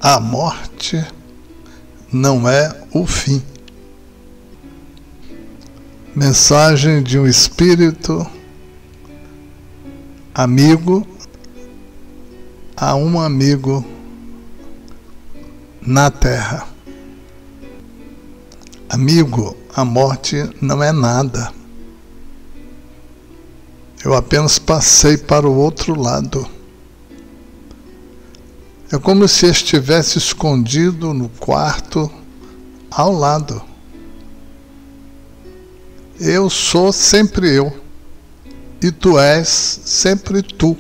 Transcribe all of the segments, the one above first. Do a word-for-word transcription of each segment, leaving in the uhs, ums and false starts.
a morte não é o fim. Mensagem de um espírito amigo a um amigo na Terra. Amigo, a morte não é nada. Eu apenas passei para o outro lado. É como se estivesse escondido no quarto ao lado. Eu sou sempre eu, e tu és sempre tu.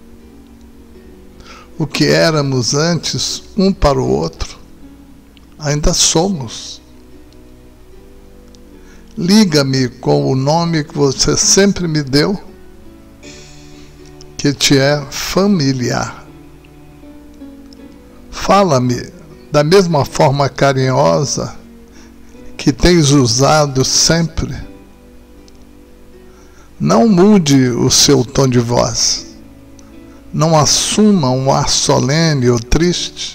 O que éramos antes, um para o outro, ainda somos. Liga-me com o nome que você sempre me deu, que te é familiar. Fala-me da mesma forma carinhosa que tens usado sempre. Não mude o seu tom de voz. Não assuma um ar solene ou triste.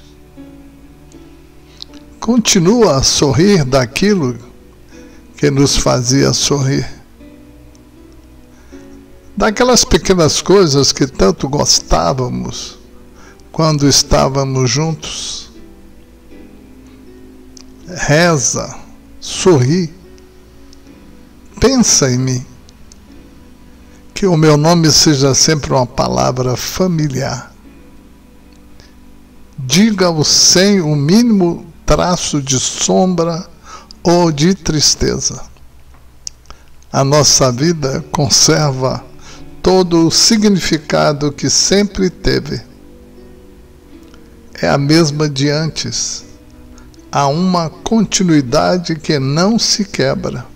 Continua a sorrir daquilo que nos fazia sorrir. Daquelas pequenas coisas que tanto gostávamos quando estávamos juntos. Reza, sorri, pensa em mim. Que o meu nome seja sempre uma palavra familiar. Diga-o sem o mínimo traço de sombra ou de tristeza. A nossa vida conserva todo o significado que sempre teve. É a mesma de antes. Há uma continuidade que não se quebra.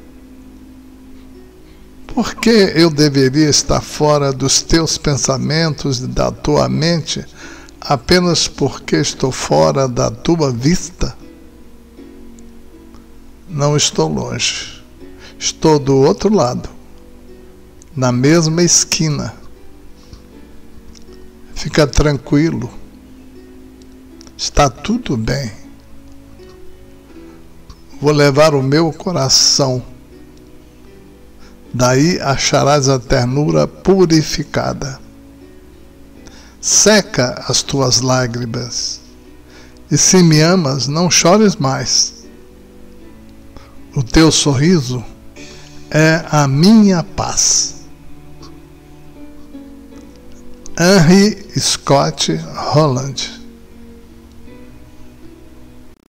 Por que eu deveria estar fora dos teus pensamentos e da tua mente apenas porque estou fora da tua vista? Não estou longe. Estou do outro lado, na mesma esquina. Fica tranquilo. Está tudo bem. Vou levar o meu coração. Daí acharás a ternura purificada. Seca as tuas lágrimas. E se me amas, não chores mais. O teu sorriso é a minha paz. Henry Scott Holland.